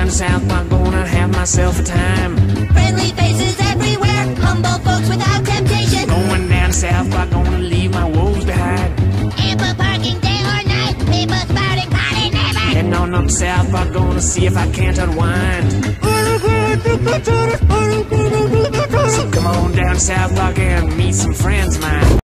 down to South Park, gonna have myself a time. Friendly faces everywhere, humble folks without temptation. Going down to South Park, gonna leave my woes behind. Ample parking day or night, people spouting potty neighbors. Heading on up to South Park, gonna see if I can't unwind. So come on down to South Park and meet some friends of mine.